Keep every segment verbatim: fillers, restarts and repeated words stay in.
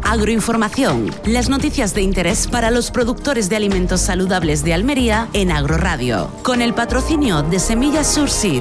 Agroinformación, las noticias de interés para los productores de alimentos saludables de Almería en Agroradio, con el patrocinio de Semillas Surseed.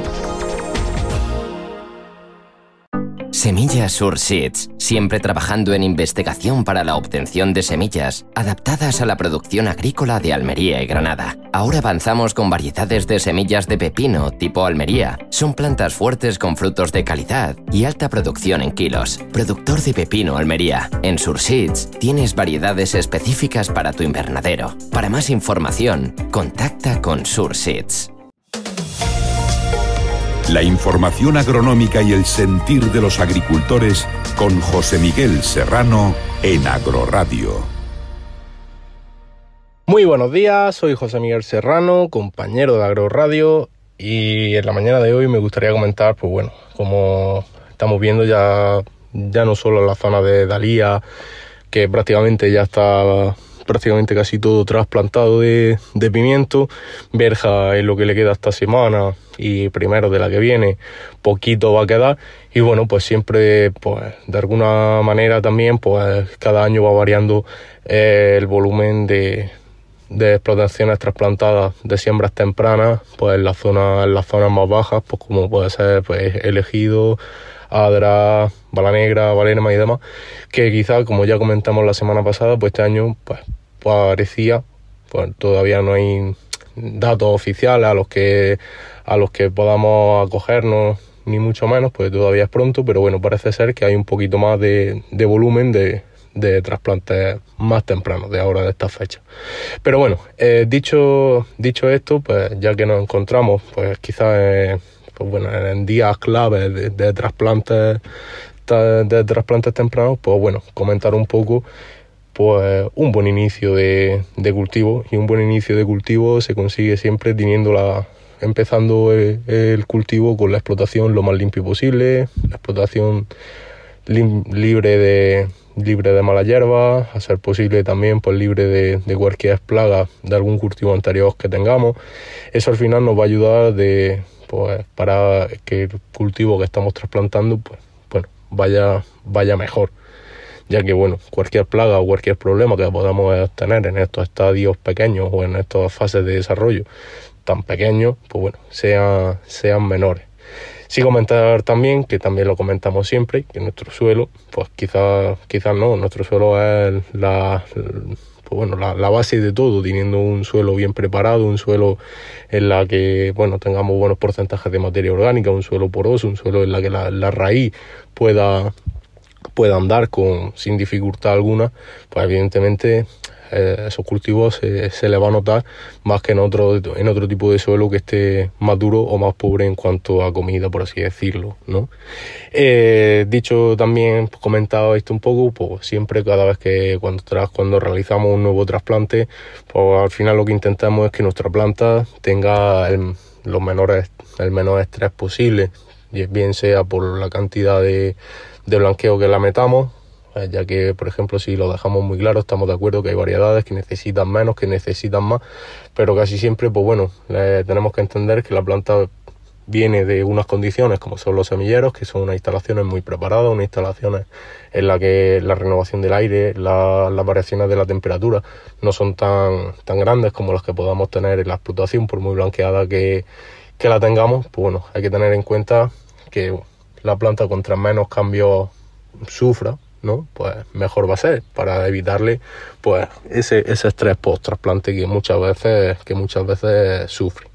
Semillas Surseeds, siempre trabajando en investigación para la obtención de semillas adaptadas a la producción agrícola de Almería y Granada. Ahora avanzamos con variedades de semillas de pepino tipo Almería. Son plantas fuertes con frutos de calidad y alta producción en kilos. Productor de pepino Almería. En Surseeds tienes variedades específicas para tu invernadero. Para más información, contacta con Surseeds. La información agronómica y el sentir de los agricultores con José Miguel Serrano en Agroradio. Muy buenos días, soy José Miguel Serrano, compañero de Agroradio, y en la mañana de hoy me gustaría comentar, pues bueno, como estamos viendo ya, ya no solo en la zona de Dalía, que prácticamente ya está prácticamente casi todo trasplantado de, de pimiento. Verja es lo que le queda esta semana y primero de la que viene poquito va a quedar, y bueno, pues siempre pues de alguna manera también pues cada año va variando eh, el volumen de, de explotaciones trasplantadas de siembras tempranas, pues en las zonas en las zonas más bajas, pues como puede ser pues El Ejido, Adra, Bala Negra, Valerma y demás, que quizás, como ya comentamos la semana pasada, pues este año pues parecía, pues todavía no hay datos oficiales a los que a los que podamos acogernos, ni mucho menos, pues todavía es pronto, pero bueno, parece ser que hay un poquito más de, de volumen de, de trasplantes más tempranos, de ahora, de esta fecha. Pero bueno, eh, dicho dicho esto, pues ya que nos encontramos, pues quizás eh, pues bueno, en días claves de, de trasplantes de trasplantes tempranos, pues bueno, comentar un poco pues un buen inicio de, de cultivo, y un buen inicio de cultivo se consigue siempre teniendo la, empezando el, el cultivo con la explotación lo más limpio posible, la explotación lim, libre de libre de mala hierba, a ser posible también pues libre de, de cualquier plaga de algún cultivo anterior que tengamos. Eso al final nos va a ayudar de pues para que el cultivo que estamos trasplantando pues bueno vaya vaya mejor, ya que bueno, cualquier plaga o cualquier problema que podamos tener en estos estadios pequeños o en estas fases de desarrollo tan pequeños, pues bueno, sean, sean menores. Sí comentar también, que también lo comentamos siempre, que nuestro suelo, pues quizás quizás no, nuestro suelo es la, pues bueno, la, la base de todo, teniendo un suelo bien preparado, un suelo en la que bueno tengamos buenos porcentajes de materia orgánica, un suelo poroso, un suelo en la que la, la raíz pueda pueda andar con sin dificultad alguna, pues evidentemente eh, esos cultivos se, se le va a notar más que en otro en otro tipo de suelo que esté más duro o más pobre en cuanto a comida, por así decirlo, ¿no? Eh, dicho también, pues, comentado esto un poco, pues siempre cada vez que cuando tras, cuando realizamos un nuevo trasplante, pues al final lo que intentamos es que nuestra planta tenga el, los menores el menor estrés posible, y bien sea por la cantidad de de blanqueo que la metamos, ya que por ejemplo si lo dejamos muy claro, estamos de acuerdo que hay variedades que necesitan menos, que necesitan más, pero casi siempre pues bueno, eh, tenemos que entender que la planta viene de unas condiciones como son los semilleros, que son unas instalaciones muy preparadas, unas instalaciones en las que la renovación del aire, la, las variaciones de la temperatura no son tan, tan grandes como las que podamos tener en la explotación, por muy blanqueada que, que la tengamos. Pues bueno, hay que tener en cuenta que la planta contra menos cambios sufra, ¿no? Pues mejor va a ser, para evitarle pues ese, ese estrés post trasplante que muchas veces que muchas veces sufre.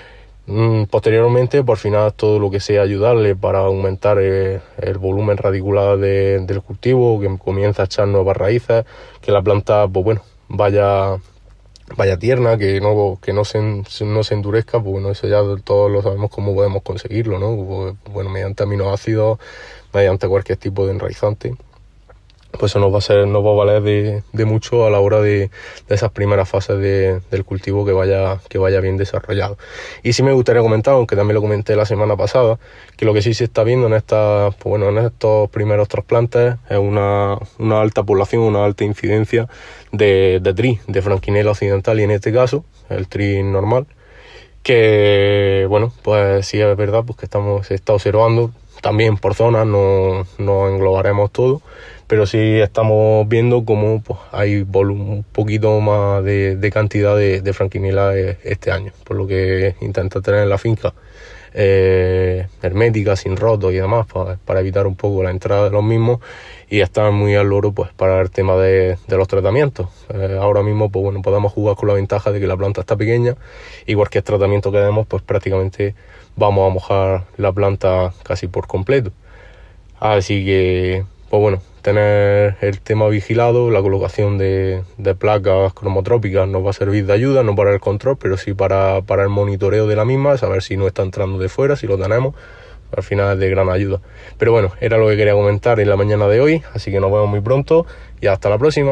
Mm, posteriormente, por final, todo lo que sea ayudarle para aumentar el, el volumen radicular de, del cultivo, que comienza a echar nuevas raíces, que la planta pues bueno vaya vaya tierna, que no que no se, no se endurezca, pues bueno, eso ya todos lo sabemos cómo podemos conseguirlo, ¿no? Pues, bueno, mediante aminoácidos, mediante cualquier tipo de enraizante. Pues eso nos va a ser, nos va a valer de, de mucho a la hora de, de esas primeras fases de, del cultivo que vaya, que vaya bien desarrollado. Y sí me gustaría comentar, aunque también lo comenté la semana pasada, que lo que sí se está viendo en estas, pues bueno, en estos primeros trasplantes es una, una alta población, una alta incidencia de, de tris, de franquinela occidental, y en este caso, el tris normal, que bueno, pues sí es verdad, pues que estamos, se está observando también por zonas, no, no englobaremos todo, pero sí estamos viendo cómo pues, hay un poquito más de, de cantidad de, de franquinela este año, por lo que intenta tener la finca eh, hermética, sin rotos y demás, para, para evitar un poco la entrada de los mismos y estar muy al loro pues para el tema de, de los tratamientos. Eh, ahora mismo pues bueno, podemos jugar con la ventaja de que la planta está pequeña y cualquier tratamiento que demos pues prácticamente vamos a mojar la planta casi por completo. Así que pues bueno, tener el tema vigilado, la colocación de, de placas cromotrópicas nos va a servir de ayuda, no para el control, pero sí para, para el monitoreo de la misma, saber si no está entrando de fuera, si lo tenemos, al final es de gran ayuda. Pero bueno, era lo que quería comentar en la mañana de hoy, así que nos vemos muy pronto y hasta la próxima.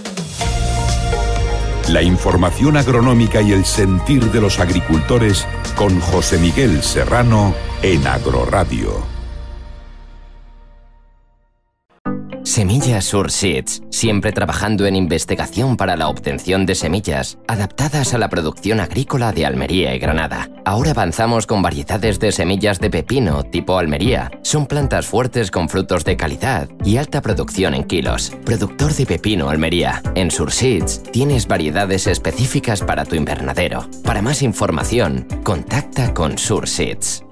La información agronómica y el sentir de los agricultores con José Miguel Serrano en Agroradio. Semillas Surseeds, siempre trabajando en investigación para la obtención de semillas adaptadas a la producción agrícola de Almería y Granada. Ahora avanzamos con variedades de semillas de pepino tipo Almería. Son plantas fuertes con frutos de calidad y alta producción en kilos. Productor de pepino Almería. En Surseeds tienes variedades específicas para tu invernadero. Para más información, contacta con Surseeds.